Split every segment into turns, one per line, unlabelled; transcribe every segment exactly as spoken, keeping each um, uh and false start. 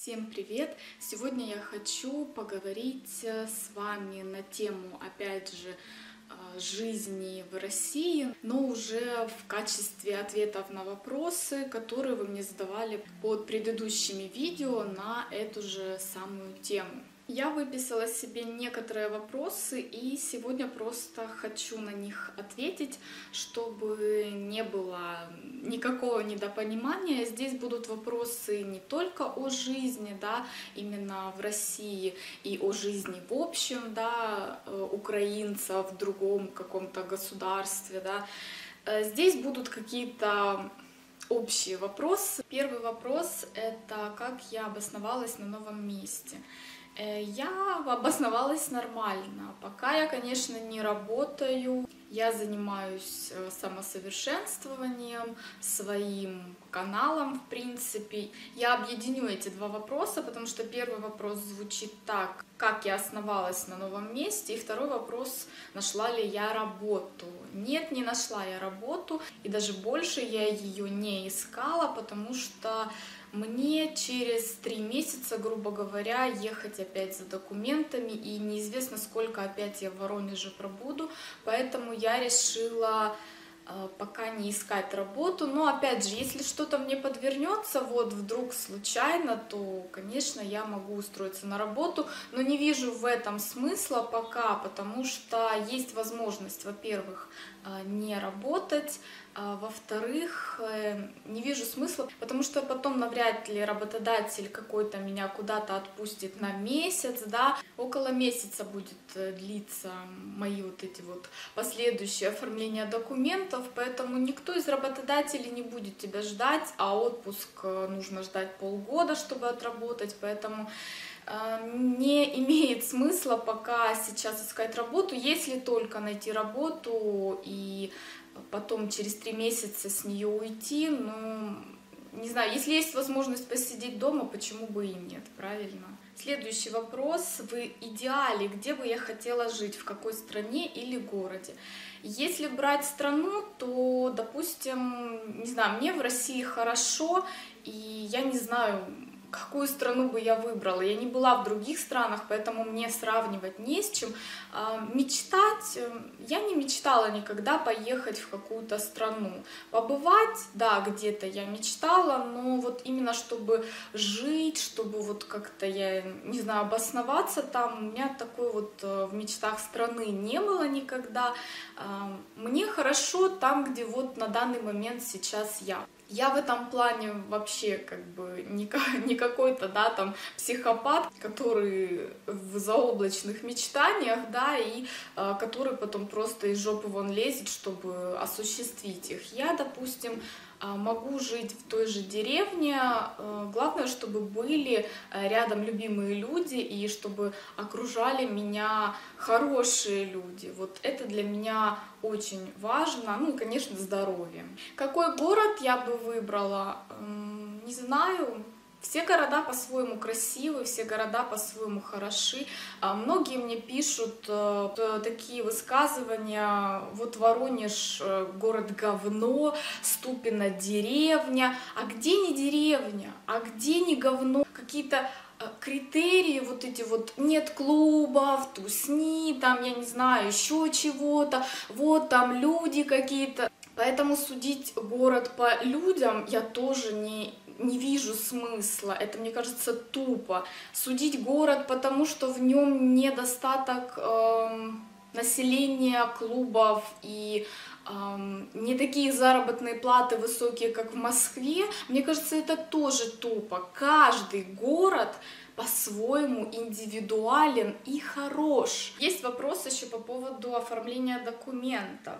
Всем привет! Сегодня я хочу поговорить с вами на тему, опять же, жизни в России, но уже в качестве ответов на вопросы, которые вы мне задавали под предыдущими видео на эту же самую тему. Я выписала себе некоторые вопросы и сегодня просто хочу на них ответить, чтобы не было никакого недопонимания. Здесь будут вопросы не только о жизни, да, именно в России, и о жизни в общем, да, украинцев в другом каком-то государстве, да. Здесь будут какие-то общие вопросы. Первый вопрос — это как я обосновалась на новом месте. Я обосновалась нормально. Пока я, конечно, не работаю, я занимаюсь самосовершенствованием, своим каналом, в принципе. Я объединю эти два вопроса, потому что первый вопрос звучит так: как я основалась на новом месте, и второй вопрос: нашла ли я работу. Нет, не нашла я работу, и даже больше я ее не искала, потому что мне через три месяца, грубо говоря, ехать опять за документами, и неизвестно, сколько опять я в Воронеже пробуду, поэтому я решила э, пока не искать работу. Но опять же, если что-то мне подвернется, вот вдруг случайно, то, конечно, я могу устроиться на работу, но не вижу в этом смысла пока, потому что есть возможность, во-первых, э, не работать, а во-вторых, не вижу смысла, потому что потом навряд ли работодатель какой-то меня куда-то отпустит на месяц, да, около месяца будет длиться мои вот эти вот последующие оформления документов, поэтому никто из работодателей не будет тебя ждать, а отпуск нужно ждать полгода, чтобы отработать, поэтому не имеет смысла пока сейчас искать работу, если только найти работу и потом через три месяца с нее уйти. Ну, не знаю, если есть возможность посидеть дома, почему бы и нет, правильно? Следующий вопрос: в идеале, где бы я хотела жить, в какой стране или городе? Если брать страну, то, допустим, не знаю, мне в России хорошо, и я не знаю, какую страну бы я выбрала. Я не была в других странах, поэтому мне сравнивать не с чем. Мечтать, я не мечтала никогда поехать в какую-то страну. Побывать, да, где-то я мечтала, но вот именно чтобы жить, чтобы вот как-то, я не знаю, обосноваться там, у меня такой вот в мечтах страны не было никогда. Мне хорошо там, где вот на данный момент сейчас я. Я в этом плане вообще как бы не, не какой-то, да, там психопат, который в заоблачных мечтаниях, да, и э, который потом просто из жопы вон лезет, чтобы осуществить их. Я, допустим, могу жить в той же деревне, главное, чтобы были рядом любимые люди и чтобы окружали меня хорошие люди. Вот это для меня очень важно, ну и, конечно, здоровье. Какой город я бы выбрала? Не знаю. Все города по-своему красивы, все города по-своему хороши. Многие мне пишут э, такие высказывания: вот Воронеж э, город говно, Ступино деревня. А где не деревня? А где не говно? Какие-то э, критерии вот эти вот: нет клубов, тусни, там, я не знаю, еще чего-то, вот там люди какие-то. Поэтому судить город по людям я тоже не не вижу смысла, это, мне кажется, тупо. Судить город, потому что в нем недостаток э, населения, клубов и э, не такие заработные платы высокие, как в Москве, мне кажется, это тоже тупо. Каждый город по-своему индивидуален и хорош. Есть вопрос еще по поводу оформления документов.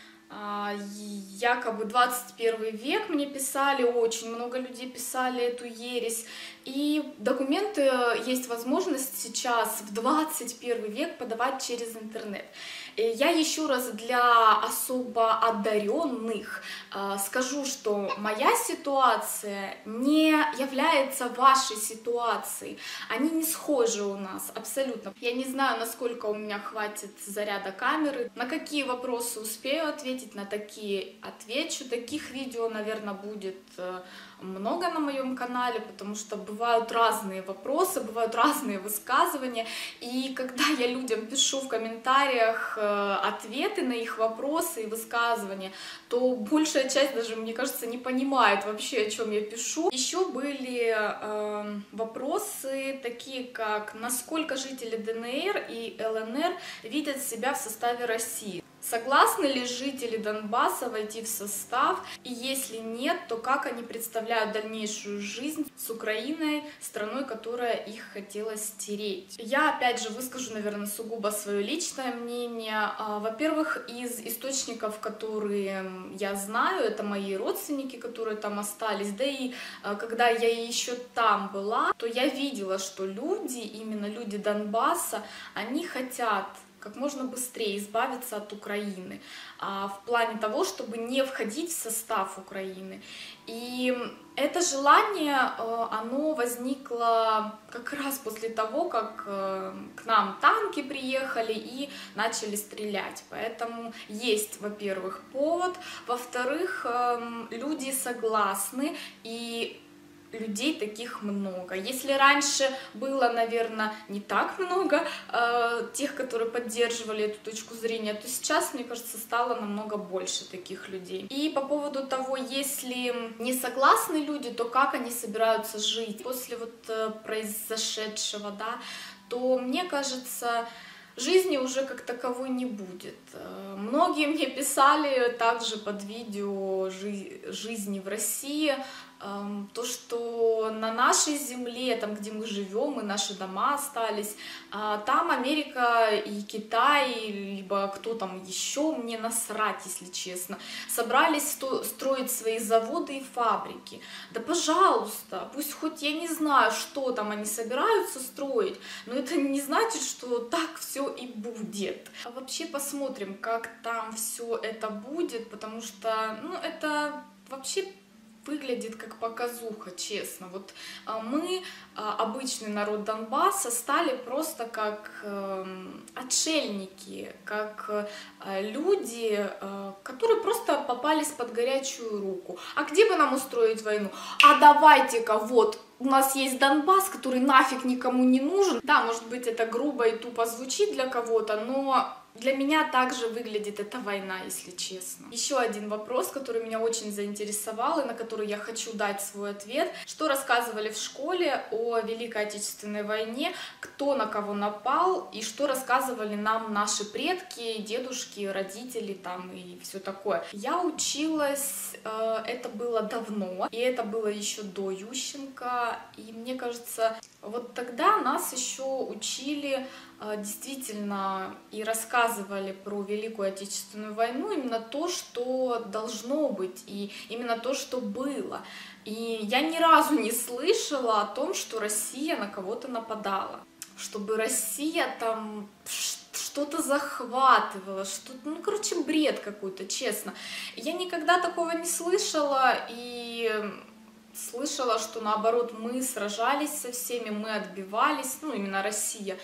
Якобы двадцать первый век, мне писали, очень много людей писали эту ересь. И документы есть возможность сейчас в двадцать первый век подавать через интернет. Я еще раз для особо одаренных скажу, что моя ситуация не является вашей ситуацией. Они не схожи у нас абсолютно. Я не знаю, насколько у меня хватит заряда камеры, на какие вопросы успею ответить, на такие отвечу. Таких видео, наверное, будет много на моем канале, потому что бывают разные вопросы, бывают разные высказывания, и когда я людям пишу в комментариях ответы на их вопросы и высказывания, то большая часть даже, мне кажется, не понимает вообще, о чем я пишу. Еще были э, вопросы такие, как насколько жители ДНР и ЛНР видят себя в составе России. Согласны ли жители Донбасса войти в состав, и если нет, то как они представляют дальнейшую жизнь с Украиной, страной, которая их хотела стереть? Я опять же выскажу, наверное, сугубо свое личное мнение. Во-первых, из источников, которые я знаю, это мои родственники, которые там остались, да и когда я еще там была, то я видела, что люди, именно люди Донбасса, они хотят как можно быстрее избавиться от Украины, а в плане того, чтобы не входить в состав Украины. И это желание, оно возникло как раз после того, как к нам танки приехали и начали стрелять. Поэтому есть, во-первых, повод, во-вторых, люди согласны, и людей таких много. Если раньше было, наверное, не так много э, тех, которые поддерживали эту точку зрения, то сейчас, мне кажется, стало намного больше таких людей. И по поводу того, если не согласны люди, то как они собираются жить после вот э, произошедшего, да, то, мне кажется, жизни уже как таковой не будет. Многие мне писали также под видео жизни в России, то, что на нашей земле, там, где мы живем, и наши дома остались, там Америка и Китай, либо кто там еще, мне насрать, если честно, собрались строить свои заводы и фабрики. Да пожалуйста, пусть хоть я не знаю, что там они собираются строить, но это не значит, что так все и будет. А вообще посмотрим, как там все это будет, потому что, ну, это вообще выглядит как показуха, честно. Вот мы, обычный народ Донбасса, стали просто как отшельники, как люди, которые просто попались под горячую руку. А где бы нам устроить войну? А давайте-ка вот, у нас есть Донбасс, который нафиг никому не нужен. Да, может быть, это грубо и тупо звучит для кого-то, но для меня также выглядит эта война, если честно. Еще один вопрос, который меня очень заинтересовал и на который я хочу дать свой ответ. Что рассказывали в школе о Великой Отечественной войне, кто на кого напал и что рассказывали нам наши предки, дедушки, родители там и все такое. Я училась, э, это было давно, и это было еще до Ющенко, и мне кажется, вот тогда нас еще учили действительно и рассказывали про Великую Отечественную войну именно то, что должно быть, и именно то, что было. И я ни разу не слышала о том, что Россия на кого-то нападала, чтобы Россия там что-то захватывала, что-то, ну, короче, бред какой-то, честно. Я никогда такого не слышала, и слышала, что наоборот мы сражались со всеми, мы отбивались, ну, именно Россия.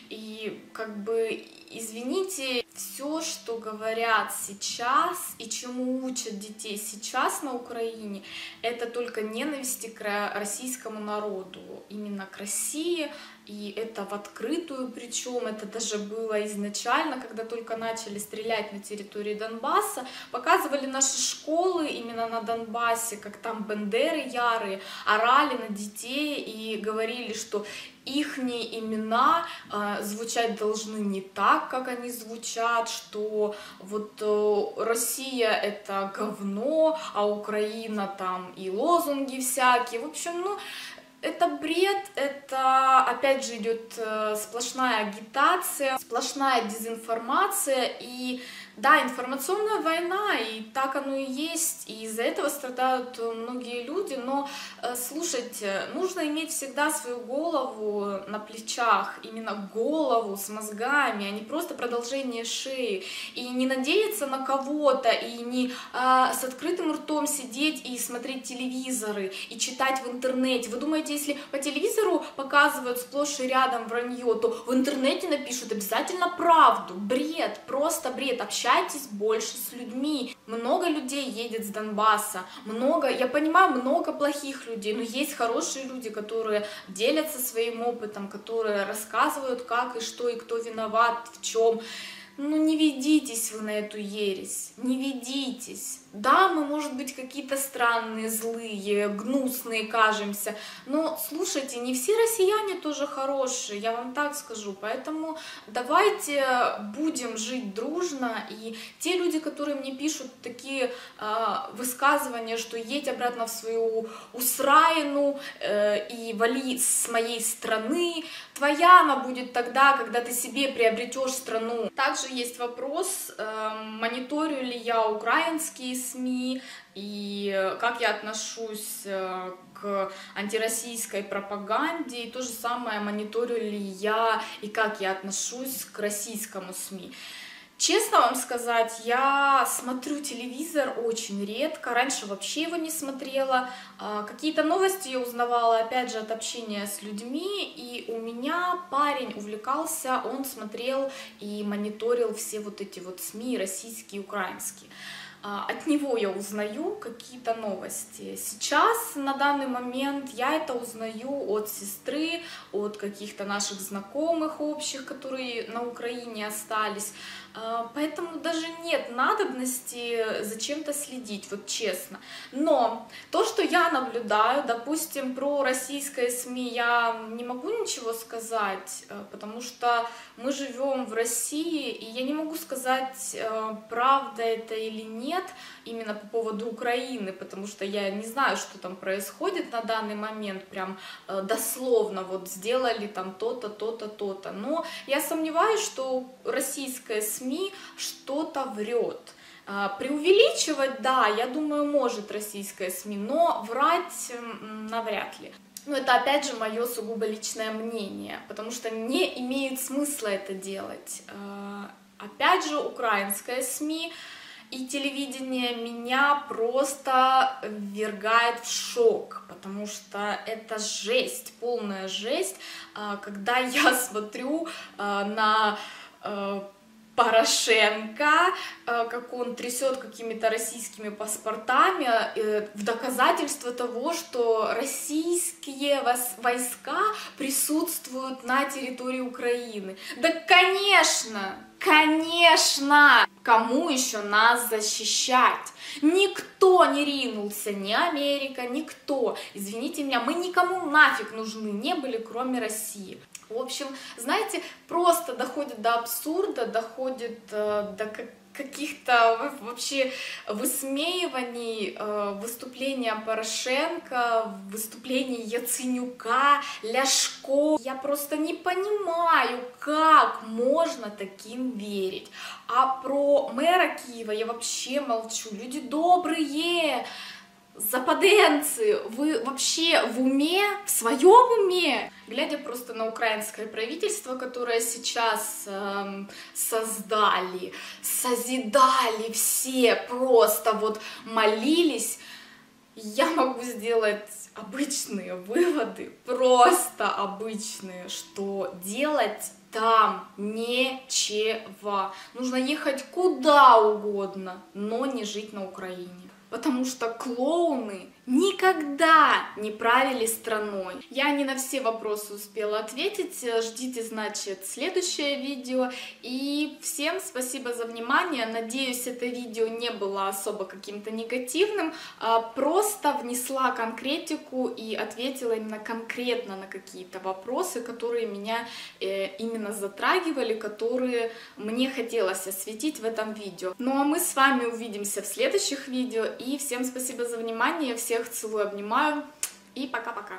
И как бы, извините, все, что говорят сейчас и чему учат детей сейчас на Украине, это только ненависти к российскому народу, именно к России, и это в открытую, причем это даже было изначально, когда только начали стрелять на территории Донбасса, показывали наши школы именно на Донбассе, как там бандеры ярые орали на детей и говорили, что ихние имена э, звучать должны не так, как они звучат, что вот э, Россия это говно, а Украина там и лозунги всякие. В общем, ну, это бред, это опять же идет э, сплошная агитация, сплошная дезинформация, и да, информационная война, и так оно и есть, и из-за этого страдают многие люди, но э, слушайте, нужно иметь всегда свою голову на плечах, именно голову с мозгами, а не просто продолжение шеи, и не надеяться на кого-то, и не э, с открытым ртом сидеть и смотреть телевизоры, и читать в интернете. Вы думаете, если по телевизору показывают сплошь и рядом вранье, то в интернете напишут обязательно правду? Бред, просто бред. Общаться общайтесь больше с людьми. Много людей едет с Донбасса, много, я понимаю, много плохих людей, но есть хорошие люди, которые делятся своим опытом, которые рассказывают, как и что, и кто виноват, в чем. Ну, не ведитесь вы на эту ересь, не ведитесь. Да, мы, может быть, какие-то странные, злые, гнусные кажемся, но, слушайте, не все россияне тоже хорошие, я вам так скажу. Поэтому давайте будем жить дружно, и те люди, которые мне пишут такие э, высказывания, что едь обратно в свою Усраину э, и вали с моей страны, твоя она будет тогда, когда ты себе приобретешь страну. Также есть вопрос, э, мониторю ли я украинские СМИ и как я отношусь э, к антироссийской пропаганде, и то же самое, мониторю ли я и как я отношусь к российскому СМИ. Честно вам сказать, я смотрю телевизор очень редко, раньше вообще его не смотрела, какие-то новости я узнавала, опять же, от общения с людьми, и у меня парень увлекался, он смотрел и мониторил все вот эти вот СМИ, российские, украинские. От него я узнаю какие-то новости. Сейчас, на данный момент, я это узнаю от сестры, от каких-то наших знакомых общих, которые на Украине остались. Поэтому даже нет надобности за чем-то следить, вот честно. Но то, что я наблюдаю, допустим, про российское СМИ я не могу ничего сказать, потому что мы живем в России, и я не могу сказать, правда это или нет, именно по поводу Украины, потому что я не знаю, что там происходит на данный момент, прям дословно, вот сделали там то-то, то-то, то-то. Но я сомневаюсь, что российское СМИ что-то врет. Преувеличивать, да, я думаю, может российское СМИ, но врать навряд ли. Но это, опять же, мое сугубо личное мнение, потому что не имеет смысла это делать. Опять же, украинское СМИ и телевидение меня просто ввергает в шок, потому что это жесть, полная жесть, когда я смотрю на Порошенко, как он трясет какими-то российскими паспортами в доказательство того, что российские войска присутствуют на территории Украины. Да, конечно, конечно! Кому еще нас защищать? Никто не ринулся, ни Америка, никто. Извините меня, мы никому нафиг нужны не были, кроме России. В общем, знаете, просто доходит до абсурда, доходит э, до каких-то вообще высмеиваний, э, выступления Порошенко, выступлений Яценюка, Ляшко. Я просто не понимаю, как можно таким верить. А про мэра Киева я вообще молчу. Люди добрые, западенцы, вы вообще в уме, в своем уме? Глядя просто на украинское правительство, которое сейчас эм, создали, созидали все, просто вот молились, я могу сделать обычные выводы, просто обычные, что делать там нечего. Нужно ехать куда угодно, но не жить на Украине. Потому что клоуны никогда не правили страной. Я не на все вопросы успела ответить. Ждите, значит, следующее видео. И всем спасибо за внимание. Надеюсь, это видео не было особо каким-то негативным. Просто внесла конкретику и ответила именно конкретно на какие-то вопросы, которые меня именно затрагивали, которые мне хотелось осветить в этом видео. Ну а мы с вами увидимся в следующих видео. И всем спасибо за внимание. Всех целую, обнимаю и пока-пока.